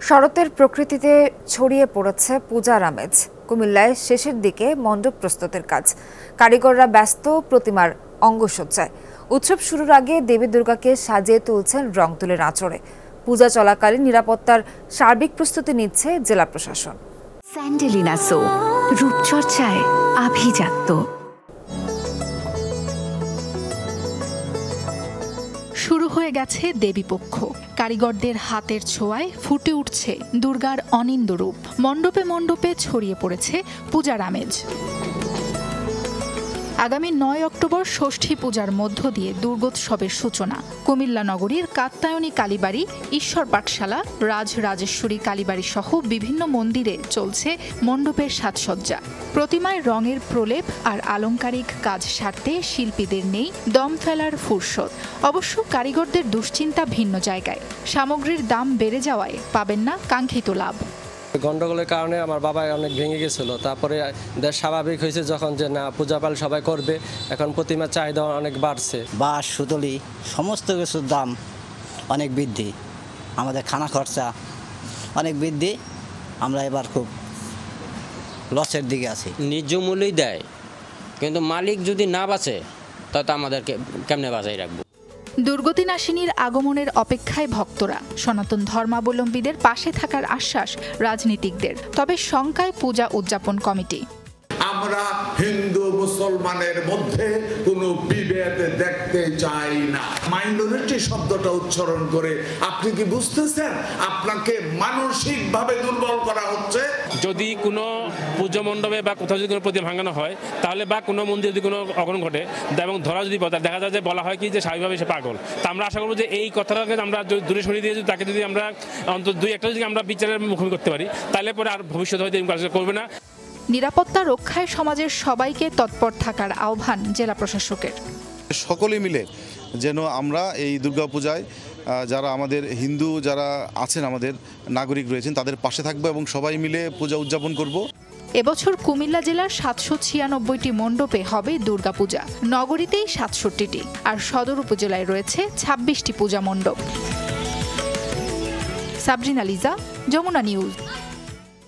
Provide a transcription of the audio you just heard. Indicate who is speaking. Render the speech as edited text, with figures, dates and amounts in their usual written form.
Speaker 1: শরতের প্রকৃতিতে ছড়িয়ে পড়েছে পূজার আমেজ। কুমিল্লায় শেষের দিকে মণ্ডপ প্রস্তুতের কাজ, কারিগররা ব্যস্ত প্রতিমার অঙ্গসজ্জায়। উৎসব শুরুর আগে দেবী দুর্গাকে সাজিয়ে তুলছেন রং তুলির আঁচড়ে। পূজা চলাকালীন নিরাপত্তার সার্বিক প্রস্তুতি নিচ্ছে জেলা প্রশাসন।
Speaker 2: স্যান্ডেলিনা সো, রূপচর্চায় আভিজাত্য। শুরু হয়ে গেছে দেবীপক্ষ। কারিগরদের হাতের ছোঁয়ায় ফুটে উঠছে দুর্গার অনিন্দ্য রূপ। মণ্ডপে মণ্ডপে ছড়িয়ে পড়েছে পূজার আমেজ। আগামী ৯ অক্টোবর ষষ্ঠী পূজার মধ্য দিয়ে দুর্গোৎসবের সূচনা। কুমিল্লা নগরীর কাত্যায়নী কালীবাড়ি, ঈশ্বর পাঠশালা, রাজরাজেশ্বরী কালীবাড়ি সহ বিভিন্ন মন্দিরে চলছে মণ্ডপের সাজসজ্জা। প্রতিমায় রঙের প্রলেপ আর আলংকারিক কাজ সারতে শিল্পীদের নেই দম ফেলার ফুরসত। অবশ্য কারিগরদের দুশ্চিন্তা ভিন্ন জায়গায়। সামগ্রীর দাম বেড়ে যাওয়ায় পাবেন না কাঙ্ক্ষিত লাভ।
Speaker 3: গন্ডগোলের কারণে আমার বাবা অনেক ভেঙে গেছিল। তারপরে দেশ স্বাভাবিক হয়েছে যখন যে না পূজাপাল সবাই করবে, এখন প্রতিমার চাহিদা অনেক বাড়ছে।
Speaker 4: বাঁশ, সুতলি সমস্ত কিছুর দাম অনেক বৃদ্ধি, আমাদের খানা খরচা অনেক বৃদ্ধি। আমরা এবার খুব লসের দিকে আছি।
Speaker 5: ন্যায্য মূল্যই দেয়, কিন্তু মালিক যদি না বাঁচে তাতে আমাদেরকে কেমনে বাঁচাই রাখবো।
Speaker 2: দুর্গতি নাশিনীর আগমনের অপেক্ষায় ভক্তরা। সনাতন ধর্মাবলম্বীদের পাশে থাকার আশ্বাস রাজনীতিকদের। তবে শঙ্কায় পূজা উদযাপন কমিটি।
Speaker 6: আমরা হিন্দু মুসলমানের মধ্যে কোনো বিভেদ দেখতে চাই না। মাইনরিটি শব্দটা উচ্চারণ করে আপনি কি বুঝতেছেন আপনাকে মানসিকভাবে দুর্বল করা হচ্ছে?
Speaker 7: যদি কোনো পূজা মণ্ডপে বা কোথাও যদি কোনো প্রতিমা ভাঙানো হয়, তাহলে বা কোনো মন্দিরে যদি কোনো অঘটন ঘটে এবং ধরা যদি দেখা যায় যে বলা হয় কি যে স্বাভাবিকভাবে সে পাগল, তা আমরা আশা করবো যে এই কথাটাকে আমরা দূরে সরিয়ে দিয়ে তাকে যদি আমরা অন্তত দুই একটা যদি আমরা বিচারের মুখোমুখি করতে পারি, তাহলে পরে আর ভবিষ্যতে হয়তো এরকম কাজ করবে না।
Speaker 2: নিরাপত্তা রক্ষায় সমাজের সবাইকে তৎপর থাকার আহ্বান জেলা প্রশাসকের।
Speaker 8: সকলে মিলে যেন আমরা এই দুর্গাপূজায় যারা আমাদের হিন্দু যারা আছেন, আমাদের নাগরিক রয়েছেন, তাদের পাশে থাকবো এবং সবাই মিলে পূজা উদযাপন করব।
Speaker 2: এবছর কুমিল্লা জেলার 796টি মণ্ডপে হবে দুর্গাপূজা। নগরীতেই 67টি, আর সদর উপজেলায় রয়েছে 26টি পূজা মণ্ডপ। সাবরিনা লিজা, যমুনা নিউজ।